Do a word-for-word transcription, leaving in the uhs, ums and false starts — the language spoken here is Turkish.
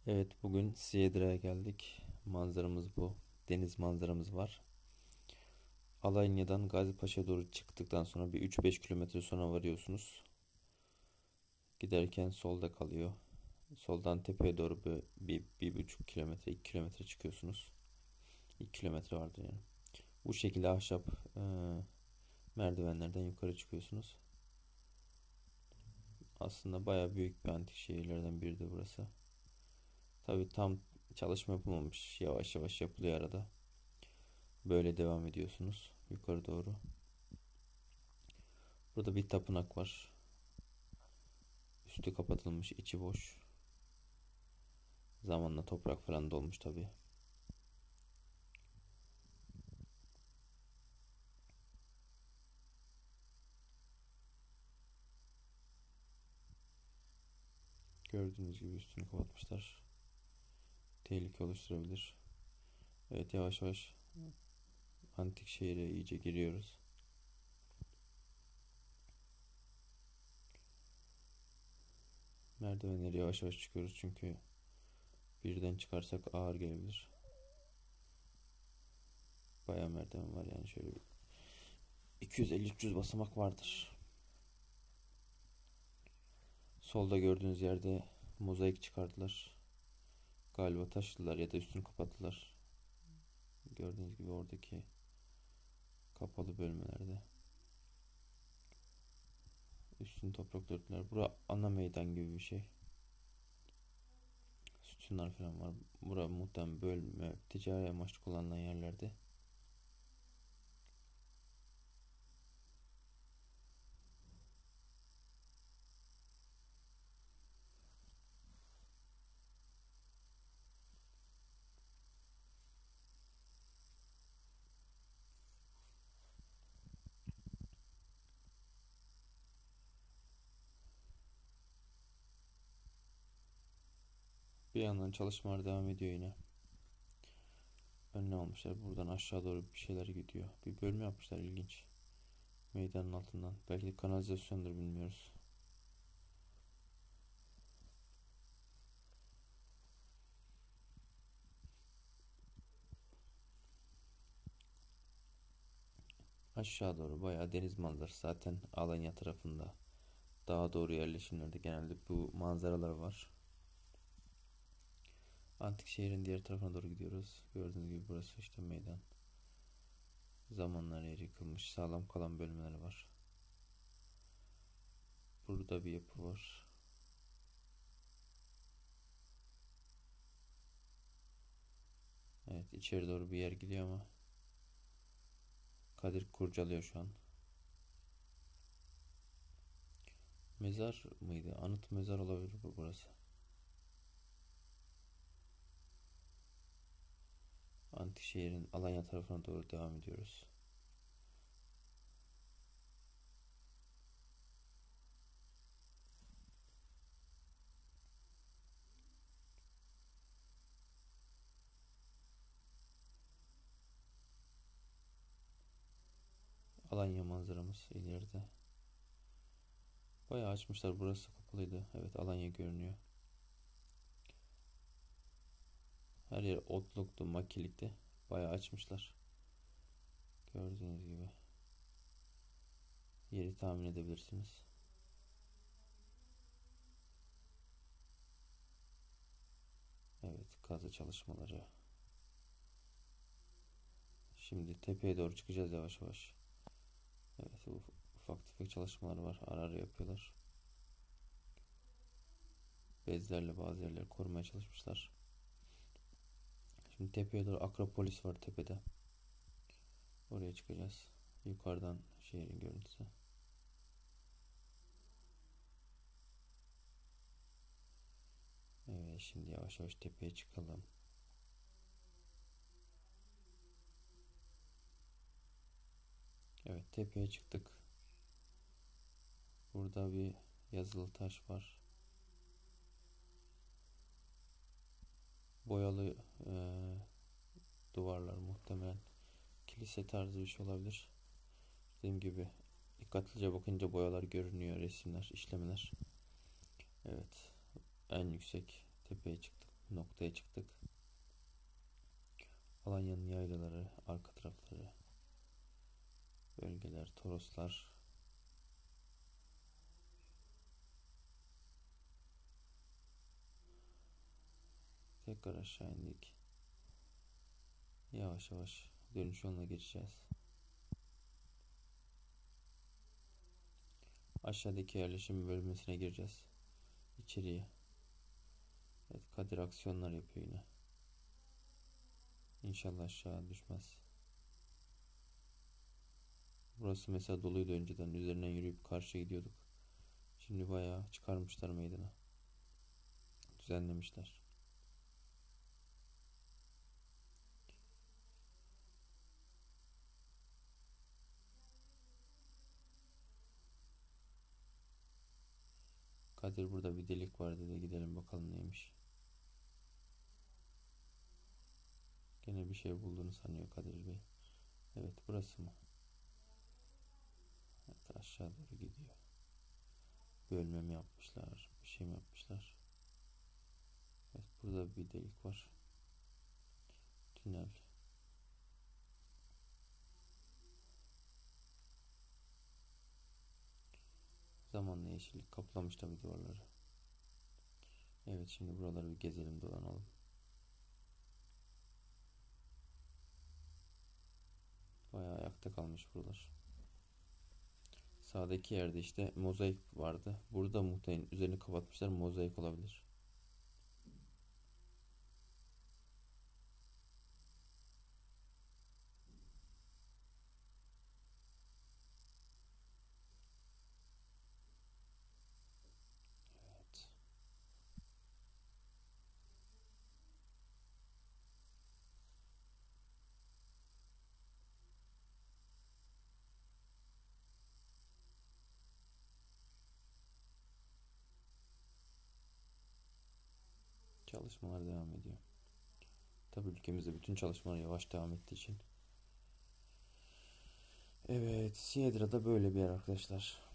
Evet, bugün Siyedra'ya geldik. Manzaramız bu. Deniz manzaramız var. Alanya'dan Gazipaşa'ya doğru çıktıktan sonra bir üç beş kilometre sonra varıyorsunuz. Giderken solda kalıyor. Soldan tepeye doğru bir, bir, bir buçuk kilometre, iki kilometre çıkıyorsunuz. iki kilometre vardı yani. Bu şekilde ahşap e, merdivenlerden yukarı çıkıyorsunuz. Aslında bayağı büyük bir antik şehirlerden biri de burası. Tabii tam çalışma yapılmamış. Yavaş yavaş yapılıyor arada. Böyle devam ediyorsunuz yukarı doğru. Burada bir tapınak var. Üstü kapatılmış, içi boş. Zamanla toprak falan dolmuş tabi. Gördüğünüz gibi üstünü kapatmışlar. Tehlike oluşturabilir. Evet, yavaş yavaş antik şehire iyice giriyoruz. Merdivenleri yavaş yavaş çıkıyoruz çünkü birden çıkarsak ağır gelebilir. Bayağı merdiven var yani, şöyle iki yüz elli üç yüz basamak vardır. Solda gördüğünüz yerde mozaik çıkardılar. Galiba taşıdılar ya da üstünü kapattılar. Gördüğünüz gibi oradaki kapalı bölmelerde. Üstünü toprak örtüler. Bura ana meydan gibi bir şey. Sütunlar falan var. Bura muhtemelen bölme, ticari amaçlı kullanılan yerlerde. Bir yandan çalışmalar devam ediyor yine. Önüne almışlar. Buradan aşağı doğru bir şeyler gidiyor. Bir bölme yapmışlar, ilginç. Meydanın altından. Belki de kanalizasyondur, bilmiyoruz. Aşağı doğru bayağı deniz manzarası. Zaten Alanya tarafında daha doğru yerleşimlerde genelde bu manzaralar var. Antik şehrin diğer tarafına doğru gidiyoruz. Gördüğünüz gibi burası işte meydan. Zamanlar yer yıkılmış, sağlam kalan bölmeler var. Burada bir yapı var. Evet, içeri doğru bir yer gidiyor ama Kadir kurcalıyor şu an. Mezar mıydı? Anıt mezar olabilir bu burası. Antik şehrin Alanya tarafına doğru devam ediyoruz. Alanya manzaramız ileride. Bayağı açmışlar. Burası kapalıydı. Evet, Alanya görünüyor. Her yer otluktu, makilikti. Bayağı açmışlar. Gördüğünüz gibi. Yeri tahmin edebilirsiniz. Evet, kazı çalışmaları. Şimdi tepeye doğru çıkacağız yavaş yavaş. Evet, ufak tefek çalışmalar var. Ara ara yapıyorlar. Bezlerle bazı yerleri korumaya çalışmışlar. Şimdi tepeye doğru, Akropolis var tepede. Oraya çıkacağız. Yukarıdan şehrin görüntüsü. Evet, şimdi yavaş yavaş tepeye çıkalım. Evet, tepeye çıktık. Burada bir yazılı taş var. Boyalı e, duvarlar, muhtemelen kilise tarzı bir şey olabilir. Dediğim gibi dikkatlice bakınca boyalar görünüyor, resimler, işlemeler. Evet, en yüksek tepeye çıktık. noktaya çıktık. Alanya'nın yaylaları, arka tarafları, bölgeler, Toroslar. Tekrar aşağı indik. Yavaş yavaş dönüş yoluna geçeceğiz. Aşağıdaki yerleşim bölmesine gireceğiz. İçeriye. Evet, Kadir aksiyonlar yapıyor yine. İnşallah aşağı düşmez. Burası mesela doluydu önceden. Üzerinden yürüyüp karşıya gidiyorduk. Şimdi bayağı çıkarmışlar meydana. Düzenlemişler. Kadir burada bir delik var dedi. Gidelim bakalım neymiş. Gene bir şey bulduğunu sanıyor Kadir Bey. Evet, burası mı? Evet, aşağı doğru gidiyor. Bölme mi yapmışlar? Bir şey mi yapmışlar? Evet, burada bir delik var. Tünel. Zamanla yeşillik kaplamış tabi duvarları. Evet, şimdi buraları bir gezelim, dolanalım. Bayağı ayakta kalmış buralar. Sağdaki yerde işte mozaik vardı. Burada muhtemelen üzerini kapatmışlar. Mozaik olabilir. Evet. Çalışmalar devam ediyor. Tabii ülkemizde bütün çalışmalar yavaş devam ettiği için. Evet, Siedra'da böyle bir yer arkadaşlar.